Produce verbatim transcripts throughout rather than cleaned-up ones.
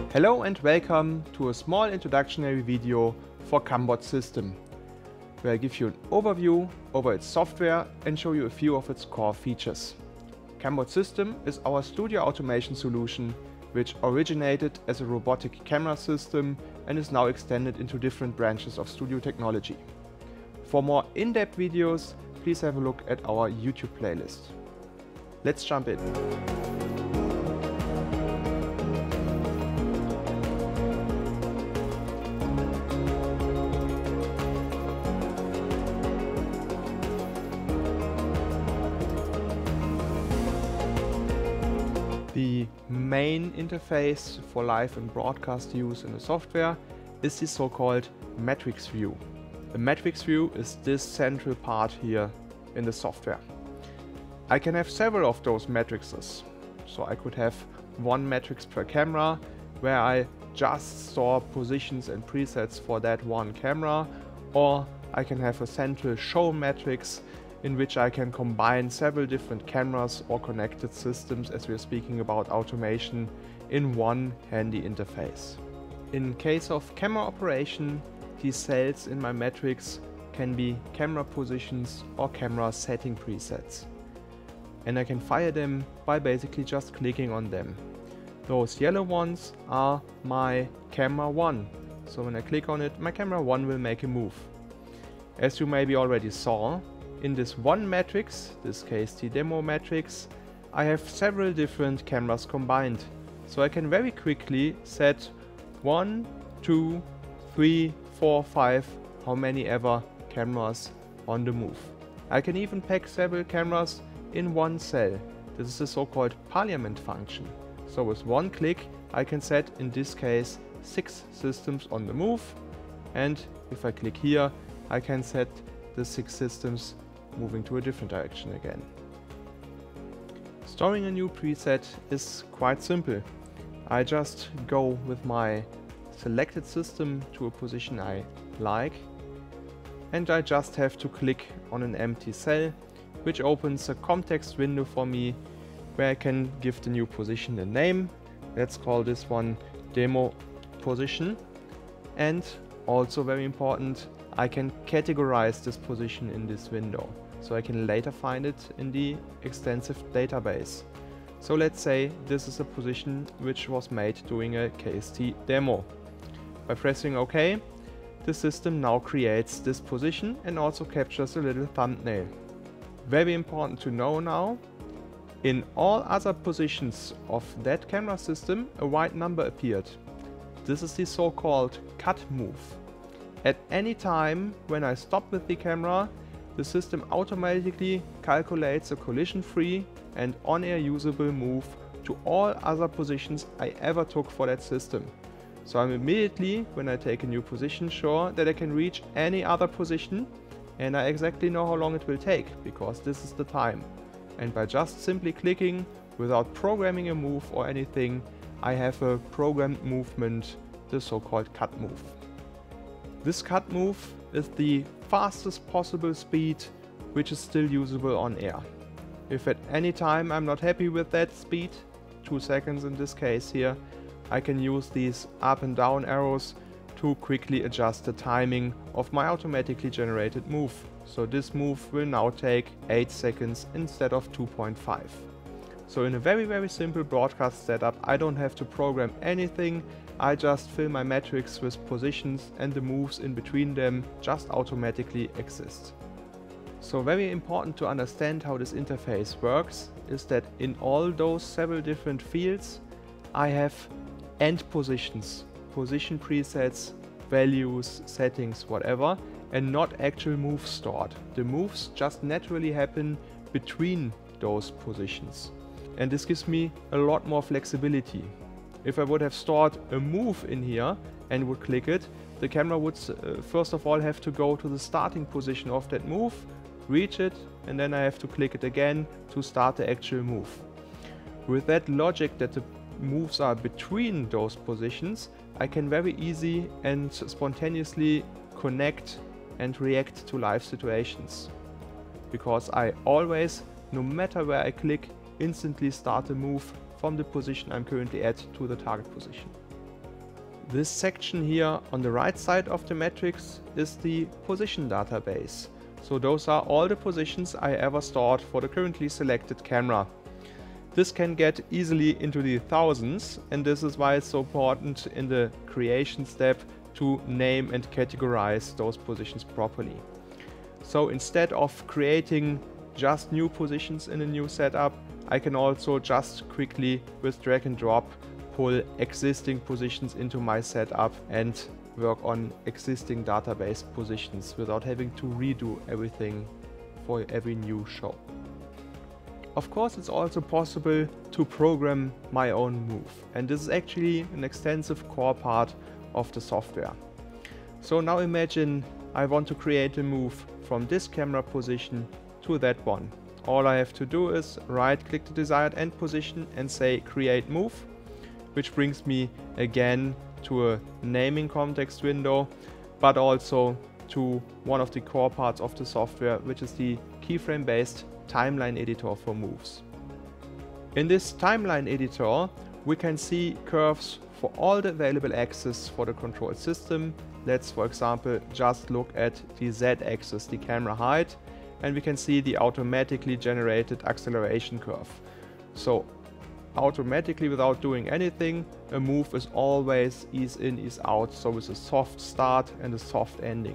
Hello and welcome to a small introductory video for CamBot System, where I give you an overview over its software and show you a few of its core features. CamBot System is our studio automation solution, which originated as a robotic camera system and is now extended into different branches of studio technology. For more in-depth videos, please have a look at our YouTube playlist. Let's jump in. The main interface for live and broadcast use in the software is the so-called matrix view. The matrix view is this central part here in the software. I can have several of those matrices. So I could have one matrix per camera where I just store positions and presets for that one camera, or I can have a central show matrix in which I can combine several different cameras or connected systems, as we're speaking about automation, in one handy interface. In case of camera operation, these cells in my matrix can be camera positions or camera setting presets. And I can fire them by basically just clicking on them. Those yellow ones are my camera one. So when I click on it, my camera one will make a move. As you maybe already saw, in this one matrix, this case the demo matrix, I have several different cameras combined. So I can very quickly set one, two, three, four, five, how many ever cameras on the move. I can even pack several cameras in one cell. This is the so-called parliament function. So with one click I can set, in this case, six systems on the move, and if I click here I can set the six systems moving to a different direction again. Storing a new preset is quite simple. I just go with my selected system to a position I like, and I just have to click on an empty cell, which opens a context window for me where I can give the new position a name. Let's call this one demo position, and also very important, I can categorize this position in this window, so I can later find it in the extensive database. So let's say this is a position which was made during a K S T demo. By pressing OK, the system now creates this position and also captures a little thumbnail. Very important to know now, in all other positions of that camera system a white number appeared. This is the so-called cut move. At any time when I stop with the camera, the system automatically calculates a collision-free and on-air usable move to all other positions I ever took for that system. So I'm immediately, when I take a new position, sure that I can reach any other position, and I exactly know how long it will take, because this is the time. And by just simply clicking, without programming a move or anything, I have a programmed movement, the so-called cut move. This cut move is the fastest possible speed which is still usable on air. If at any time I'm not happy with that speed, two seconds in this case here, I can use these up and down arrows to quickly adjust the timing of my automatically generated move. So this move will now take eight seconds instead of two point five. So in a very very simple broadcast setup, I don't have to program anything. I just fill my matrix with positions, and the moves in between them just automatically exist. So very important to understand how this interface works is that in all those several different fields I have end positions, position presets, values, settings, whatever, and not actual moves stored. The moves just naturally happen between those positions. And this gives me a lot more flexibility. If I would have stored a move in here and would click it, the camera would uh, first of all have to go to the starting position of that move, reach it, and then I have to click it again to start the actual move. With that logic that the moves are between those positions, I can very easy and spontaneously connect and react to live situations. Because I always, no matter where I click, instantly start a move from the position I'm currently at to the target position. This section here on the right side of the matrix is the position database. So those are all the positions I ever stored for the currently selected camera. This can get easily into the thousands, and this is why it's so important in the creation step to name and categorize those positions properly. So instead of creating just new positions in a new setup, I can also just quickly with drag and drop pull existing positions into my setup and work on existing database positions without having to redo everything for every new show. Of course, it's also possible to program my own move, and this is actually an extensive core part of the software. So now imagine I want to create a move from this camera position to that one. All I have to do is right click the desired end position and say create move, which brings me again to a naming context window, but also to one of the core parts of the software, which is the keyframe based timeline editor for moves. In this timeline editor, we can see curves for all the available axes for the control system. Let's, for example, just look at the Z-axis, the camera height, and we can see the automatically generated acceleration curve. So automatically, without doing anything, a move is always ease in, ease out, so with a soft start and a soft ending.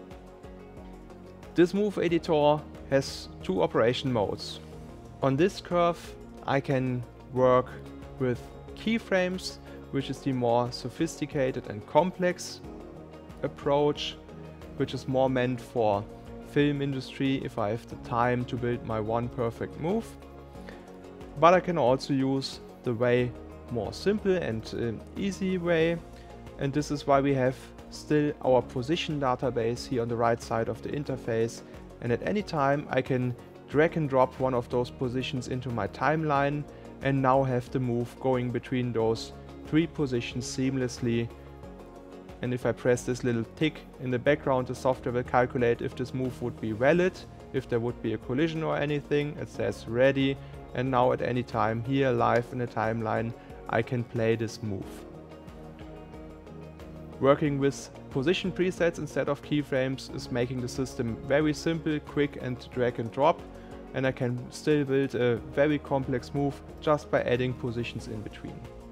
This move editor has two operation modes. On this curve, I can work with keyframes, which is the more sophisticated and complex approach, which is more meant for film industry if I have the time to build my one perfect move. But I can also use the way more simple and uh, easy way, and this is why we have still our position database here on the right side of the interface, and at any time I can drag and drop one of those positions into my timeline and now have the move going between those three positions seamlessly. And if I press this little tick in the background, the software will calculate if this move would be valid, if there would be a collision or anything. It says ready, and now at any time here live in the timeline I can play this move. Working with position presets instead of keyframes is making the system very simple, quick and drag and drop, and I can still build a very complex move just by adding positions in between.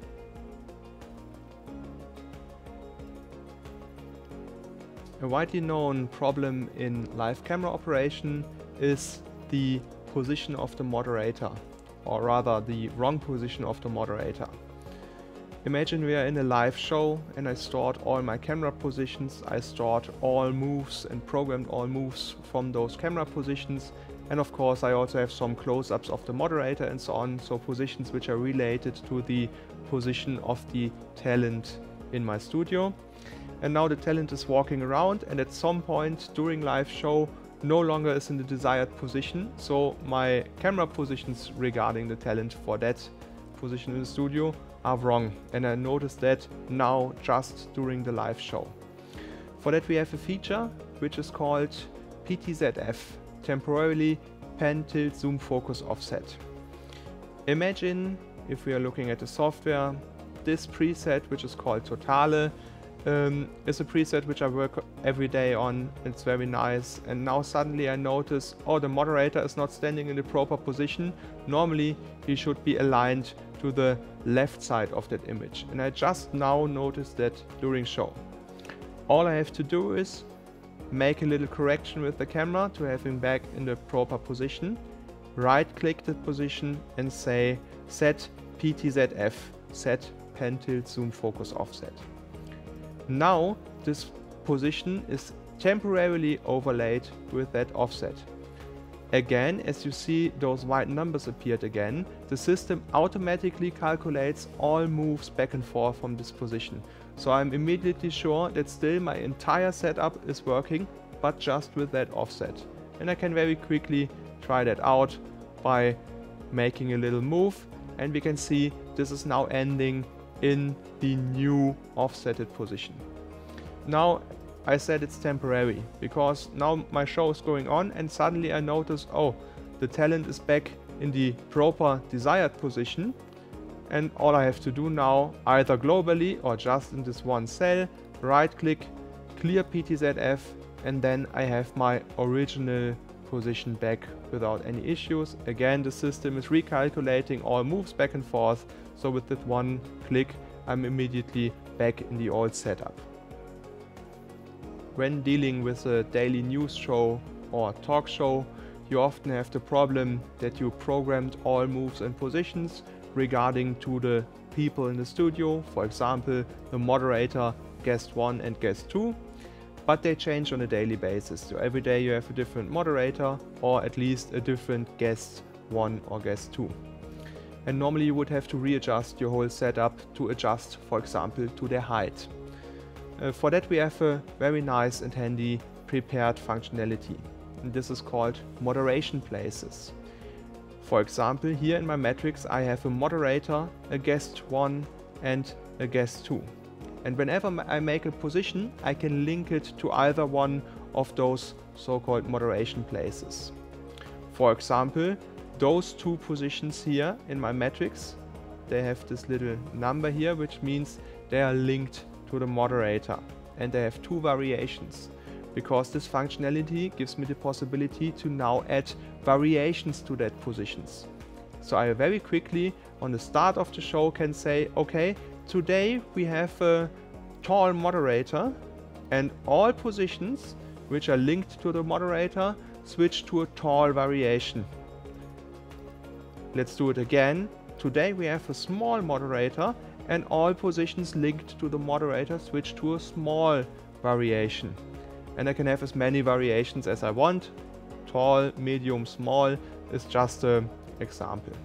A widely known problem in live camera operation is the position of the moderator, or rather the wrong position of the moderator. Imagine we are in a live show and I stored all my camera positions, I stored all moves and programmed all moves from those camera positions, and of course I also have some close-ups of the moderator and so on, so positions which are related to the position of the talent in my studio. And now the talent is walking around, and at some point during live show no longer is in the desired position, so my camera positions regarding the talent for that position in the studio are wrong, and I noticed that now just during the live show. For that we have a feature which is called P T Z F, temporarily pan tilt zoom focus offset. Imagine if we are looking at the software, this preset which is called Totale um, is a preset which I work every day on. It's very nice, and now suddenly I notice, oh, the moderator is not standing in the proper position. Normally he should be aligned to the left side of that image, and I just now noticed that during show. All I have to do is make a little correction with the camera to have him back in the proper position, right click the position and say set P T Z F, set pan tilt zoom focus offset. Now this position is temporarily overlaid with that offset. Again, as you see, those white numbers appeared again. The system automatically calculates all moves back and forth from this position. So I'm immediately sure that still my entire setup is working, but just with that offset. And I can very quickly try that out by making a little move, and we can see this is now ending in the new offsetted position. Now I said it's temporary because now my show is going on, and suddenly I notice, oh, the talent is back in the proper desired position, and all I have to do now, either globally or just in this one cell, right click, clear P T Z F, and then I have my original position back without any issues. Again, the system is recalculating all moves back and forth, so with that one click I'm immediately back in the old setup. When dealing with a daily news show or talk show, you often have the problem that you programmed all moves and positions regarding to the people in the studio, for example the moderator, guest one and guest two, but they change on a daily basis. So every day you have a different moderator or at least a different guest one or guest two. And normally you would have to readjust your whole setup to adjust, for example, to their height. Uh, for that we have a very nice and handy prepared functionality, and this is called moderation places. For example, here in my matrix I have a moderator, a guest one and a guest two. And whenever I make a position, I can link it to either one of those so-called moderation places. For example, those two positions here in my matrix, they have this little number here, which means they are linked to the moderator, and they have two variations, because this functionality gives me the possibility to now add variations to that positions. So I very quickly on the start of the show can say, okay, today we have a tall moderator and all positions which are linked to the moderator switch to a tall variation. Let's do it again. Today we have a small moderator and all positions linked to the moderator switch to a small variation. And I can have as many variations as I want. Tall, medium, small is just an example.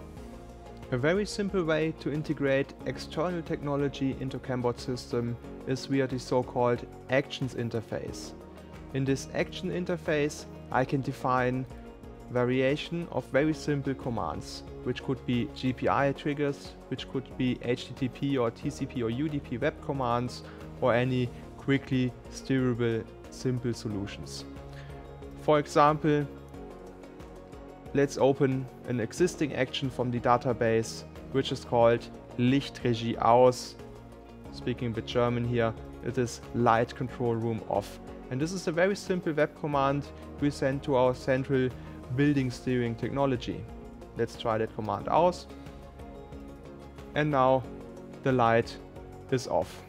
A very simple way to integrate external technology into CAMBOT system is via the so-called Actions interface. In this Action interface I can define variation of very simple commands, which could be G P I triggers, which could be H T T P or T C P or U D P web commands, or any quickly steerable simple solutions. For example, let's open an existing action from the database, which is called Lichtregie aus. Speaking a bit German here, it is light control room off. And this is a very simple web command we send to our central building steering technology. Let's try that command out. And now the light is off.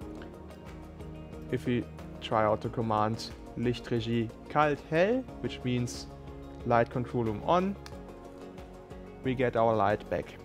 If we try out the command Lichtregie kalt hell, which means light control room on, we get our light back.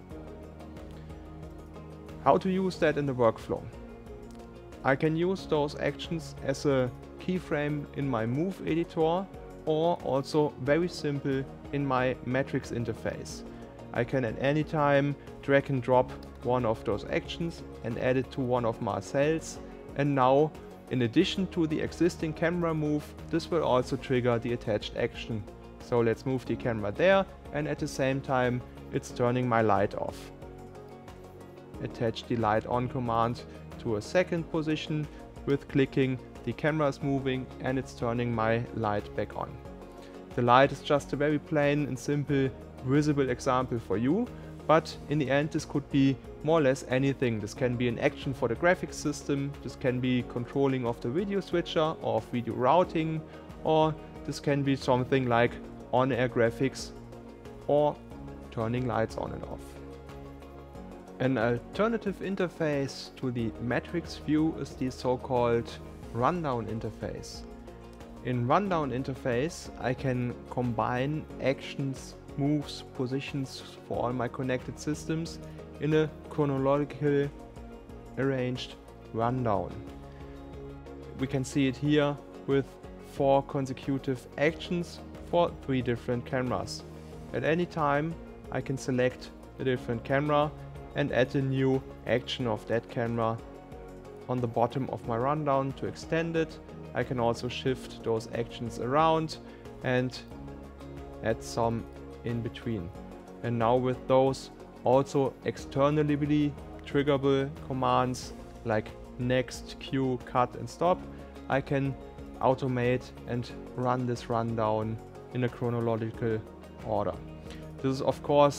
How to use that in the workflow? I can use those actions as a keyframe in my move editor, or also very simple in my matrix interface. I can at any time drag and drop one of those actions and add it to one of my cells, and now in addition to the existing camera move, this will also trigger the attached action. So let's move the camera there, and at the same time it's turning my light off. Attach the light on command to a second position. With clicking, the camera is moving and it's turning my light back on. The light is just a very plain and simple visible example for you, but in the end this could be more or less anything. This can be an action for the graphics system, this can be controlling of the video switcher or of video routing, or this can be something like on-air graphics or turning lights on and off. An alternative interface to the matrix view is the so-called rundown interface. In rundown interface I can combine actions, moves, positions for all my connected systems in a chronological arranged rundown. We can see it here with four consecutive actions for three different cameras. At any time I can select a different camera and add a new action of that camera on the bottom of my rundown to extend it. I can also shift those actions around and add some in between. And now with those also externally triggerable commands like next, cue, cut and stop, I can automate and run this rundown in a chronological order. This is of course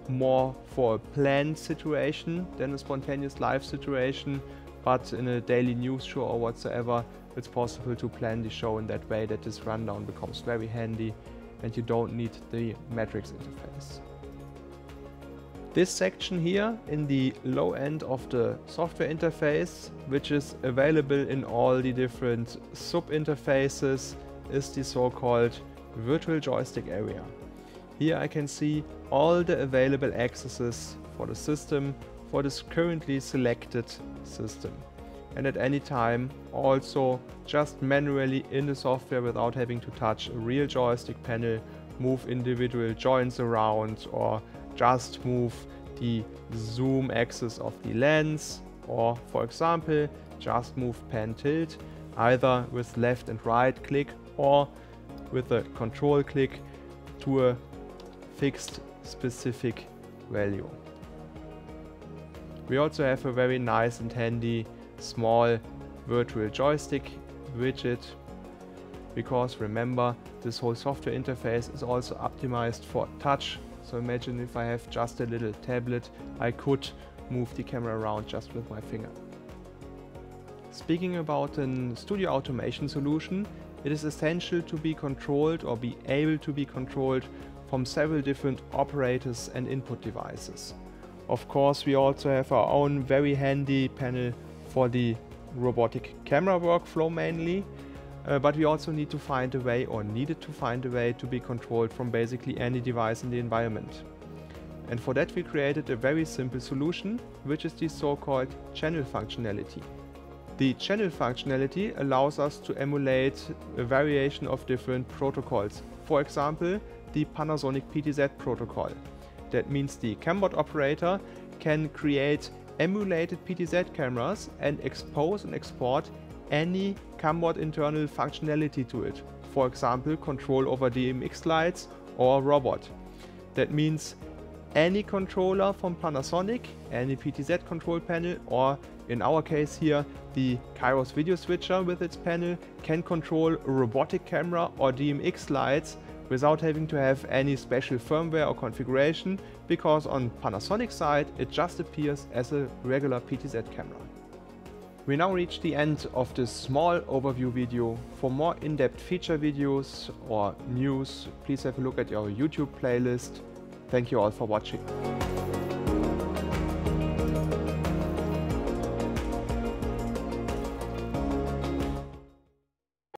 more for a planned situation than a spontaneous live situation, but in a daily news show or whatsoever, it's possible to plan the show in that way that this rundown becomes very handy and you don't need the matrix interface. This section here in the low end of the software interface, which is available in all the different sub-interfaces, is the so-called virtual joystick area. Here I can see all the available accesses for the system for this currently selected system. And at any time also just manually in the software without having to touch a real joystick panel, move individual joints around, or just move the zoom axis of the lens, or for example just move pan tilt either with left and right click or with a control click to a fixed specific value. We also have a very nice and handy small virtual joystick widget, because remember, this whole software interface is also optimized for touch. So imagine if I have just a little tablet, I could move the camera around just with my finger. Speaking about a studio automation solution, it is essential to be controlled or be able to be controlled from several different operators and input devices. Of course, we also have our own very handy panel for the robotic camera workflow mainly, uh, but we also need to find a way, or needed to find a way, to be controlled from basically any device in the environment. And for that we created a very simple solution, which is the so-called channel functionality. The channel functionality allows us to emulate a variation of different protocols. For example, the Panasonic P T Z protocol. That means the CamBot operator can create emulated P T Z cameras and expose and export any CamBot internal functionality to it. For example, control over D M X lights or robot. That means any controller from Panasonic, any P T Z control panel, or in our case here, the Kairos video switcher with its panel, can control a robotic camera or D M X lights without having to have any special firmware or configuration, because on Panasonic side it just appears as a regular P T Z camera. We now reach the end of this small overview video. For more in-depth feature videos or news, please have a look at our YouTube playlist. Thank you all for watching.